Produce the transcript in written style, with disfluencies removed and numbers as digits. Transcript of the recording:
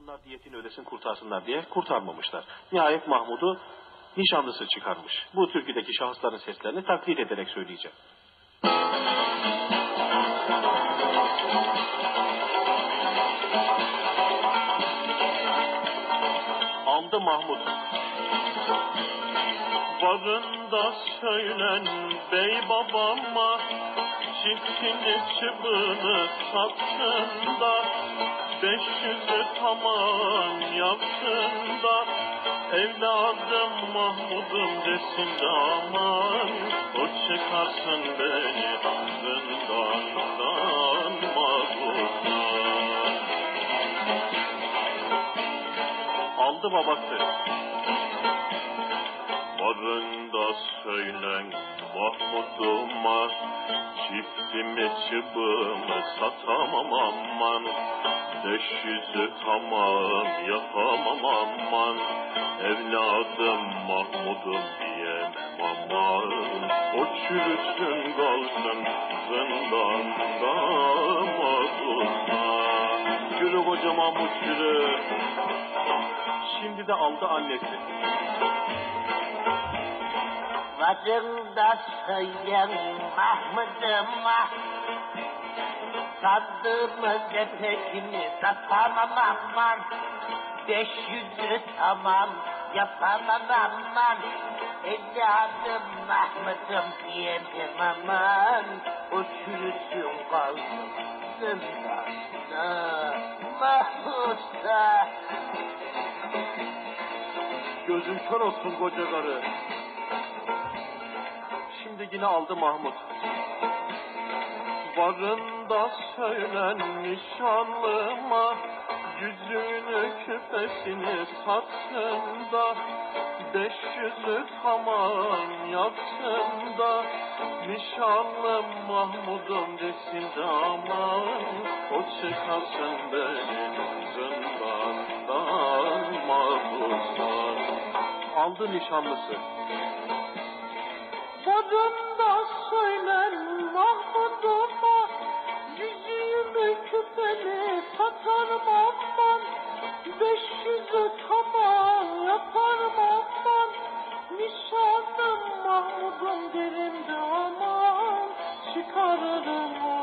bunlar diyetini ödesin kurtarsınlar diye kurtarmamışlar. Nihayet Mahmud'u nişanlısı çıkarmış. Bu türküdeki şahısların seslerini taklit ederek söyleyeceğim. Aldı Mahmud. Varın da söylen bey babama, çiftini çıbını satsın da, 500'ü tamam yapsın da, evladım Mahmud'um desin de aman, o çıkarsın beni zindandan Mahmud'dan. Aldı babası. Varın da söylen Mahmud'uma, çiftimi çıbımı satamam aman, 500'ü tamam yapamam aman, evladım Mahmud'um diyemem aman, o çürüsün kalsın zindanda Mahmud'da. Yürü koca Mahmud yürü. Şimdi de aldı annesi. Varın da söylen Mahmud'uma, sandığımı sepetini satamam aman, 500'ü tamam yapamam aman, evladım Mahmud'um diyemem aman, o çürüsün kalsın zindanda Mahmud'da. Gözün kör olsun koca karı. Şimdi yine aldı Mahmud. Varın da söylen nişanlıma, yüzüğünü küpesini satsın da, 500'ü tamam yapsın da, nişanlım Mahmud'um desin de aman, o çıkarsın beni zindandan Mahmud'dan. Aldı nişanlısı. Varın da söylen Mahmud'uma, yüzüğümü küpeni satarım aman, 500'ü tamam yaparım aman, nişanlım Mahmud'um derim de aman, çıkarırım